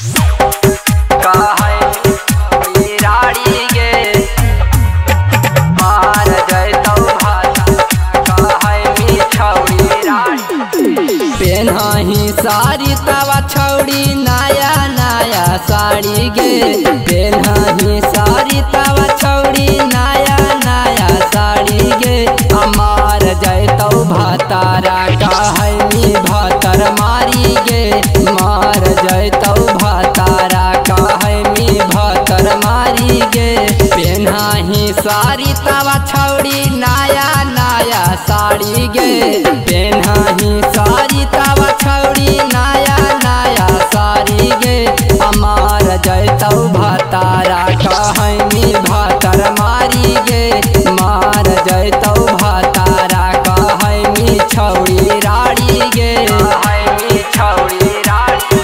पेनही साड़ी तवा छौड़ी नया नया साड़ी गे। पेनही साड़ी तवा छौड़ी नया नया साड़ी गे। हमार जैतौ भातारा कहनी भातर मारी गे। मार जैतौ भातारा कहनी भातर मारी गे। पेनही साड़ी तवा छौड़ी नया नया साड़ी गे। पेनही साड़ी तवा छौड़ी नया नया साड़ी गे। हमार जैतौ भातारा कहनी भातर मारी गे। मार जैतौ भातारा कहनी छौड़ी राड़ी गे। कहनी छौड़ी राड़ी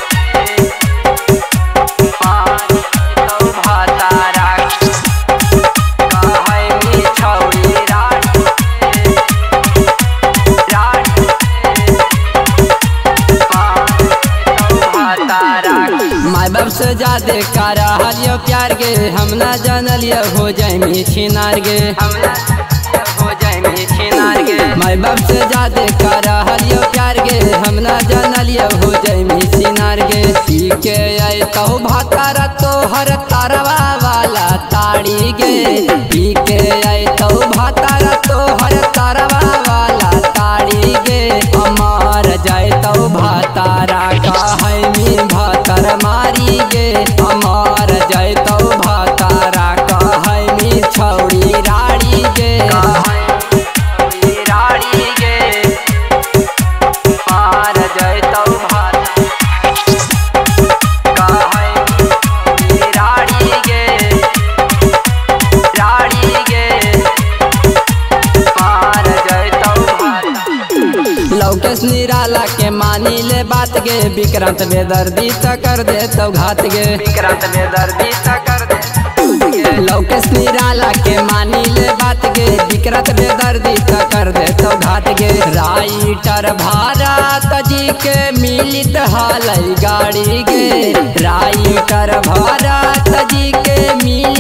मार जैतौ भातारा कहनी छौड़ी राड़ी माय बाप से ज्यादा करा हलियो प्यार गे। हम ना जानलियो हो जाए छिनार गे। हम ना हो जाए छिनार गे। माय बाप से ज्यादा करा हलियो प्यार गे। हम ना जानलियो हो जाए छिनार गे। पी के आई तो भातारा तो हर तारवा वाला ताड़ी गे। पी के आई तो भातारा तो हर तारवा वाला ताड़ी गे। हमार जाए तो भातारा कहनी भातर मारी गे। हमार जैतौ भातारा कहनी छौड़ी राड़ी गे। कहनी राड़ी गे। मार जैतौ भातारा कहनी राड़ी गे। राड़ी गे। मार जैतौ भातारा लौकेश निराला के मानी ले बात गे। विक्रांत बेदर्दी त कर दे तो घात गे। विक्रांत बेदर्दी त कर दे लौकेश निराला के मानी ले बात गे। विक्रांत बेदर्दी त कर दे तो घात गे। राइटर भारत जी के मिलित हालई गाड़ी गे। राइटर भारत जी के मिलित